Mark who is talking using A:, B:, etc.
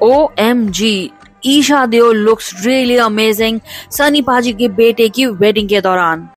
A: OMG, Esha Deol looks really amazing Sunny पाजी के बेटे की वेडिंग के दौरान।